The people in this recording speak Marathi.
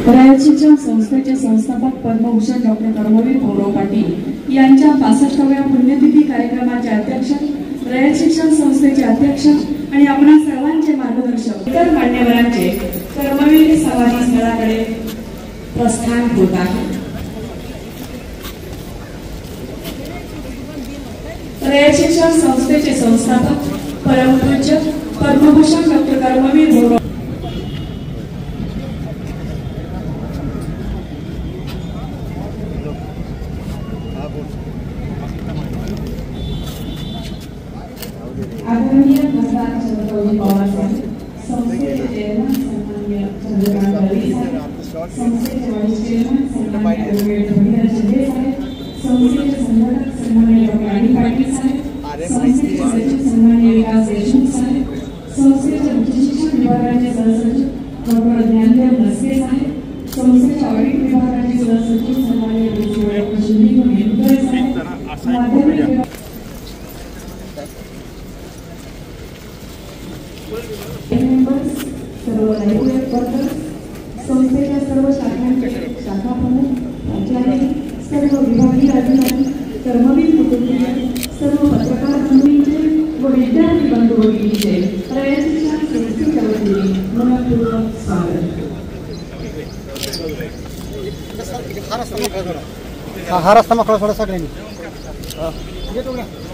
रयत शिक्षण संस्थेचे संस्थापक पद्मभूषण डॉक्टर कर्मवीर गौरव पाटील यांच्या 65व्या पुण्यतिथी कार्यक्रमाचे अध्यक्ष, रयत शिक्षण संस्थेचे अध्यक्ष आणि आपणा सर्वांचे मार्गदर्शक इतर मान्यवरांचे कर्मवीर समाधी स्थळाकडे प्रस्थान होत आहे। रयत शिक्षण संस्थेचे संस्थापक परमपूज्य पद्मभूषण डॉक्टर कर्मवीर गौरव आदरणीय खासदार चंद्रकांत पवार साहेब, संस्थेचे चेअरमन सन्माननीय चंद्रकांत रवी साहेब, संस्थेचे व्हाईस चेअरमन सन्माननीय ॲडव्होकेट रवींद्र शिंदे साहेब, संस्थेचे संघटक सन्माननीय डॉक्टर राणी पाटील साहेब, संस्थेचे सचिव सन्माननीय विकास देशमुख साहेब, संस्थेच्या उच्च शिक्षण विभागाचे सहसचिव डॉक्टर ज्ञानदेव नसके साहेब, संस्थेच्या ऑडिट विभागाचे सहसचिव सन्माननीय डॉक्टर सुनील मेहंदरे साहेब, माध्यमिक मेंबर्स, सर्व लाइब्रेरी वर्कर्स, संस्थेच्या सर्व शाखांचे शाखा प्रमुख, प्राचार्य, सर्व विभागीय अधिकारी, कर्मवीर कुटुंबीय, सर्व पत्रकार बंधूंचे व विद्यार्थी बंधू भगिनींचे रयत शिक्षण संस्थेच्या वतीने मनपूर्वक स्वागत। हा रस्ता मोकळा थोडासा